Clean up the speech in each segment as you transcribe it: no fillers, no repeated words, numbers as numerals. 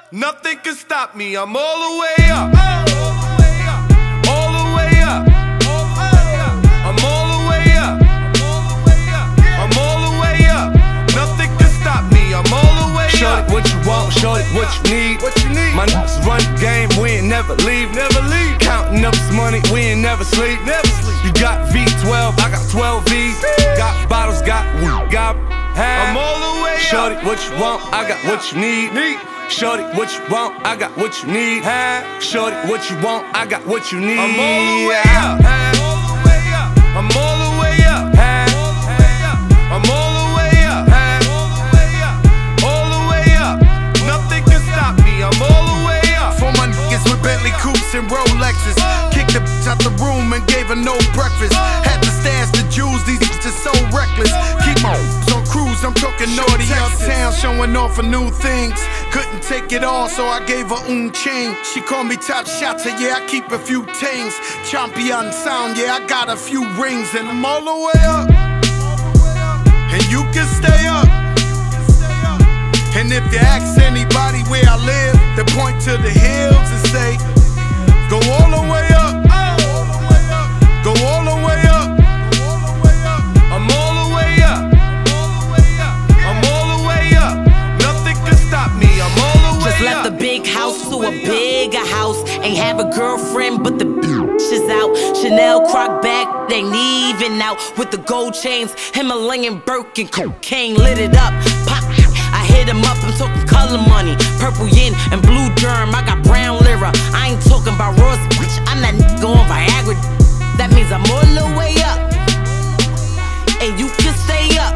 Nothing can stop me, I'm all the way up. All the way up. I'm all the way up. I'm all the way up. Nothing can stop me, I'm all the way up. Shorty, what you want, shorty, what you need. My niggas run the game, we ain't never leave. Counting up this money, we ain't never sleep. You got V12, I got 12 V's. Got bottles, got I'm all the way up. Shorty, what you want, I got what you need. Shorty, what you want, I got what you need. Shorty, what you want, I got what you need. I'm all the way up. I'm all the way up. I'm all the way up. All the way up. Nothing can stop me, I'm all the way up. For my niggas with Bentley coupes and Rolexes, kicked the bitch out the room and gave her no breakfast. Had to stash the jewels, these bitches so reckless. Keep my on cruise, I'm talking naughty uptown, showing off for new things. Couldn't take it all, so I gave her chain. She called me top shotter, yeah, I keep a few tings. Champion sound, yeah, I got a few rings. And I'm all the way up, and you can stay up. And if you ask anybody where I live, they point to the hills and say, go all the way up. Go all the way up. I'm all the way up. I'm all the way up. Nothing can stop me, I'm all the way up. Just left the big house to a bigger house. Ain't have a girlfriend, but the bitch is out. Chanel croc bag, ain't even out. With the gold chains, Himalayan Birkin, cocaine lit it up. Pop, I hit him up, I'm talking color money. Purple yin and blue germ, I got brown lira. I ain't talking about Ross, bitch, I'm that nigga on Viagra. That means I'm all the way up, and you can stay up.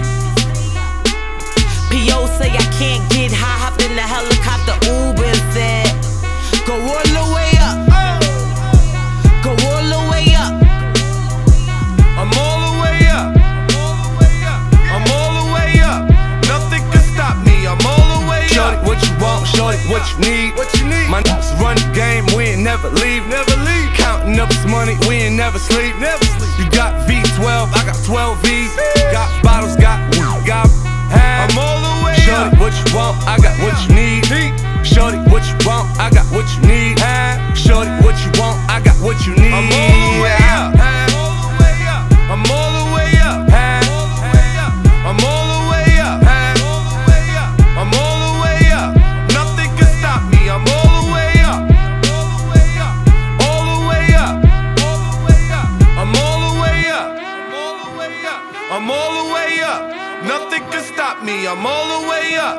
P.O. say I can't get high, hop in the helicopter, Uber and said, go all the way up. Go all the way up. I'm all the way up. I'm all the way up. Nothing can stop me, I'm all the way up. Shorty, what you want, shorty, what you need. My niggas run the game, we ain't never leave. Counting up this money, we ain't never sleep. You got V12, I got 12 V's. Got bottles, got I'm all the way up. Shorty, what you want, I got what you need. Shorty, what you want, I got what you need. Shorty, what you want, I got what you need. I'm all the way up. I'm all the way up. I'm all the way up. I'm all the way up. Nothing can stop me, I'm all the way up. All the way up. I'm all the way up. I'm all the way up. Nothing can stop me, I'm all the way up.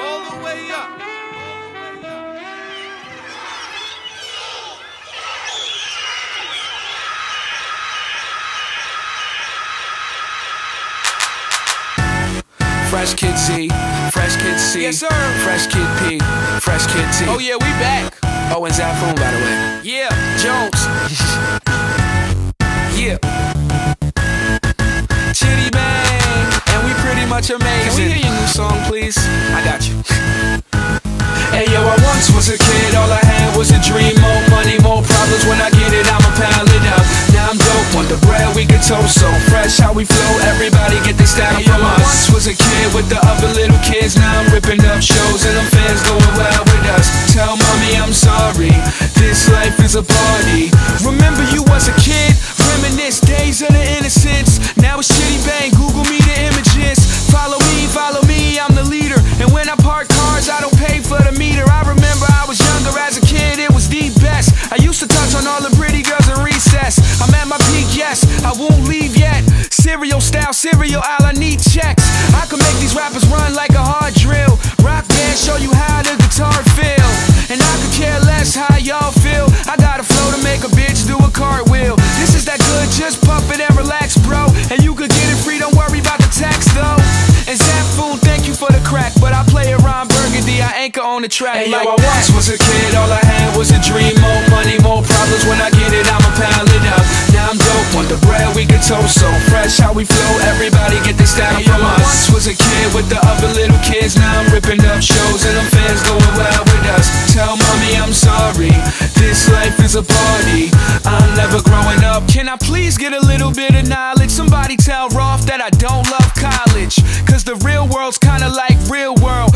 Fresh Kid Z, Fresh Kid C, yes, sir. Fresh Kid P, Fresh Kid T. Oh yeah, we back. Oh, and Zafoon, by the way. Yeah, Jones. Yeah. Chitty bang, and we pretty much amazing. Can we hear your new song, please? I got you. Hey yo, I once was a kid, all I had was a dream. More money, more problems, when I get it, I'ma pile it up. Now I'm dope, want the bread, we can toast. So fresh how we flow, everybody get their style from us. I once was a kid with the other little kids. Now I'm ripping up shows and them fans going wild with us. Tell mommy I'm sorry, this life is a party. Remember you was a kid, reminisce days of the innocence. Now it's Chitty bang, Google me the images. Follow me, I'm the leader. And when I park cars, I don't pay for the meter. I remember I was younger as a kid, it was the best. I used to touch on all the pretty girls in recess. I'm at my peak, yes, I won't leave yet. Cereal style, cereal aisle, I need checks. I can make these rappers run like a hard drill. Rock band, show you how the guitar feel. And I could care less how y'all feel. I got a flow to make a bitch do a cartwheel. This is that good, just pump it and relax, bro. And you could get it free, don't worry about the tax though. And Zafoon, thank you for the crack, but I play around Burgundy, I anchor on the track. Hey like yo, I once was a kid, all I had was a dream. More money, more problems, when I get it, I'ma pile it up. Now I'm dope, want the bread, we can toast. So fresh how we flow, everybody get their style from us. I once was a kid with the other little kids. Now I'm ripping up shows and them fans going wild with us. Tell mommy I'm sorry, this life is a party. I'm never growing up. Can I please get a little bit of knowledge? Somebody tell Rolf that I don't love college, cause the real world's kinda like real world, and this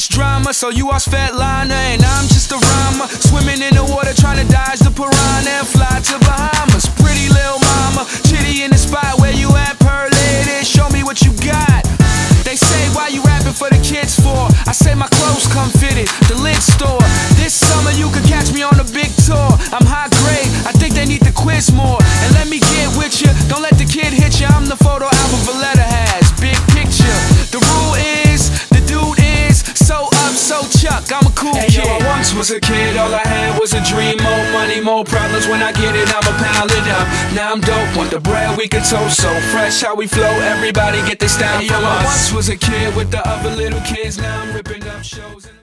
it's drama. So you are Svetlana and I'm just a rhymer, swimming in the water trying to dodge the piranha and fly to Bahamas. Pretty little mama, chitty in the spot where you at, pearl lady, show me what you got. They say, why you rapping for the kids for? I say my clothes come fitted, the lid store. This summer you could catch me on a big tour. I'm high grade, I think they need to quiz more. And let me get with you, don't let the kid hit you. I'm the photo album Valletta has, big picture. The rule is, the dude is so up, so Chuck, I'm a cool kid. Yo, I once was a kid, all I had was a dream. More money, more problems, when I get it, I'ma pile it up. Now I'm dope, want the bread we can toast. So fresh how we flow, everybody get their style from us. I once was a kid with the other little kids, now I'm ripping up shows.